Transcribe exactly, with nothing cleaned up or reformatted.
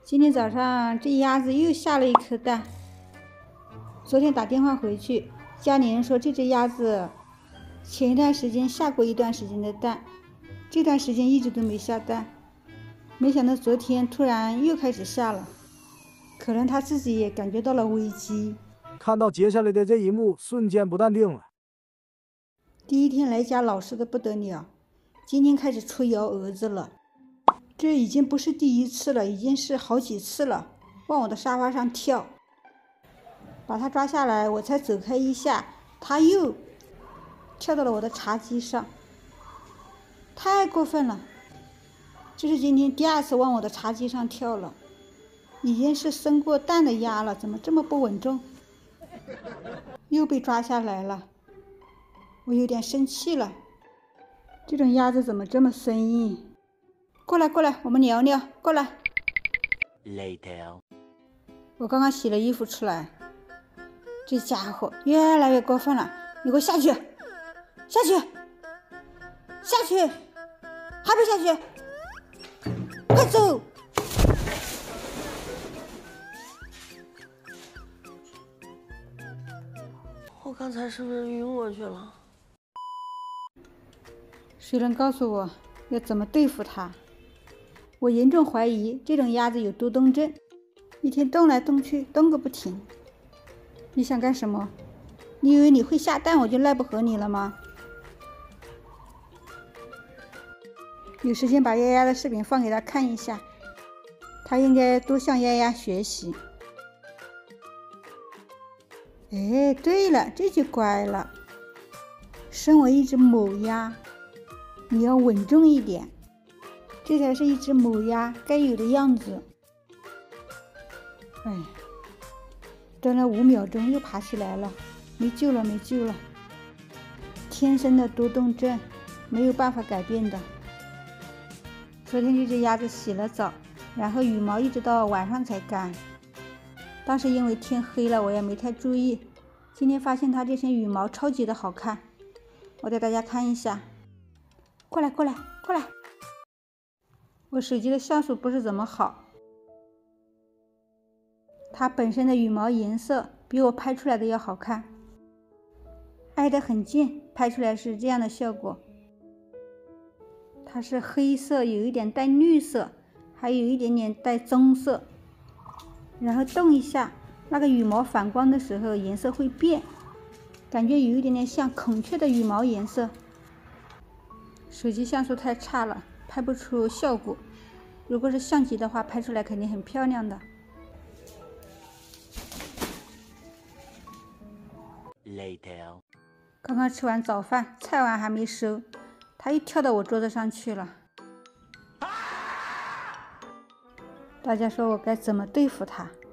今天早上这鸭子又下了一颗蛋。昨天打电话回去，家里人说这只鸭子前一段时间下过一段时间的蛋，这段时间一直都没下蛋，没想到昨天突然又开始下了，可能它自己也感觉到了危机。 看到接下来的这一幕，瞬间不淡定了。 第一天来家老实的不得了，今天开始出幺蛾子了。这已经不是第一次了，已经是好几次了，往我的沙发上跳。把它抓下来，我才走开一下，它又跳到了我的茶几上，太过分了！这是今天第二次往我的茶几上跳了，已经是生过蛋的鸭了，怎么这么不稳重？又被抓下来了，我有点生气了。这种鸭子怎么这么生硬？过来过来，我们聊聊，过来。 Later. 我刚刚洗了衣服出来，这家伙越来越过分了，你给我下去，下去，下去，还不下去？快走！ 我刚才是不是晕过去了？ 谁能告诉我要怎么对付它？我严重怀疑这种鸭子有多动症，一天动来动去，动个不停。你想干什么？你以为你会下蛋我就奈不何你了吗？有时间把丫丫的视频放给他看一下，他应该多向丫丫学习。哎，对了，这就乖了。身为一只母鸭，你要稳重一点，这才是一只母鸭该有的样子。哎，蹲了五秒钟又爬起来了，没救了，没救了。天生的多动症，没有办法改变的。昨天这只鸭子洗了澡，然后羽毛一直到晚上才干。当时因为天黑了，我也没太注意。今天发现它这身羽毛超级的好看，我带大家看一下。过来，过来，过来！我手机的像素不是怎么好，它本身的羽毛颜色比我拍出来的要好看，挨得很近，拍出来是这样的效果。它是黑色，有一点带绿色，还有一点点带棕色。然后动一下，那个羽毛反光的时候颜色会变，感觉有一点点像孔雀的羽毛颜色。手机像素太差了，拍不出效果。如果是相机的话，拍出来肯定很漂亮的。 Later. 刚刚吃完早饭，菜碗还没收，它又跳到我桌子上去了。大家说我该怎么对付它？